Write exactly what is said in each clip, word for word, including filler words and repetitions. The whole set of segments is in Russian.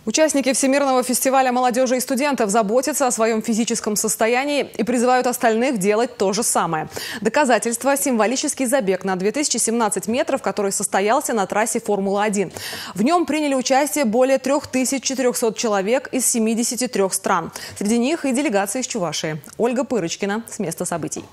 Участники Всемирного фестиваля молодежи и студентов заботятся о своем физическом состоянии и призывают остальных делать то же самое. Доказательство – символический забег на две тысячи семнадцать метров, который состоялся на трассе Формулы один. В нем приняли участие более трёх тысяч четырёхсот человек из семидесяти трёх стран. Среди них и делегация из Чувашии. Ольга Пырочкина с места событий.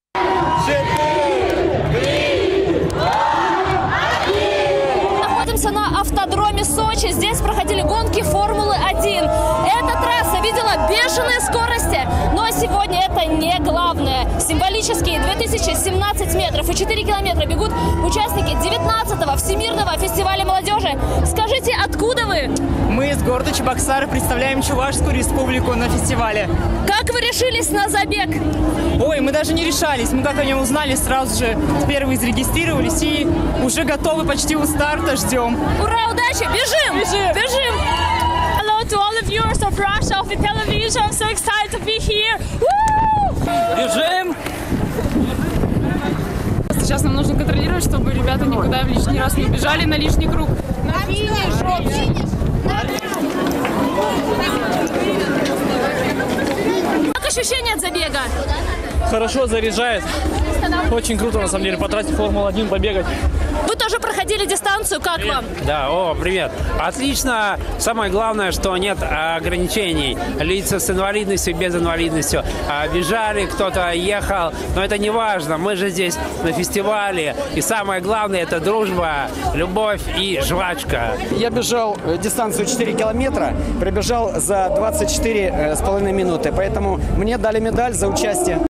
Находимся на автодроме Сочи. Здесь проходили гонки Формулы один. Эта трасса видела бешеные скорости, но сегодня это не главное. Символические две тысячи семнадцать метров и четыре километра бегут участники девятнадцатого Всемирного фестиваля молодежи. Скажите, откуда вы? Мы из города Чебоксары представляем Чувашскую республику на фестивале. Как вы решились на забег? Ой, мы даже не решались. Мы как о нем узнали, сразу же первые зарегистрировались и уже готовы почти у старта, ждем. Ура, удачи! Бежим! Бежим! Бежим! Hello to all the viewers of Russia, of the television. I'm so excited to be here. Woo! Бежим! Сейчас нам нужно контролировать, чтобы ребята никуда в лишний раз не убежали на лишний круг. На финиш! Как ощущения от забега? Хорошо заряжает. Очень круто, на самом деле, по трассе Формулы один побегать. Вы тоже проходили дистанцию, как вам? Да, о, привет. Отлично. Самое главное, что нет ограничений. Лица с инвалидностью, без инвалидностью. А, бежали, кто-то ехал. Но это не важно. Мы же здесь на фестивале. И самое главное – это дружба, любовь и жвачка. Я бежал дистанцию четыре километра, пробежал за двадцать четыре с половиной минуты. Поэтому мне дали медаль за участие.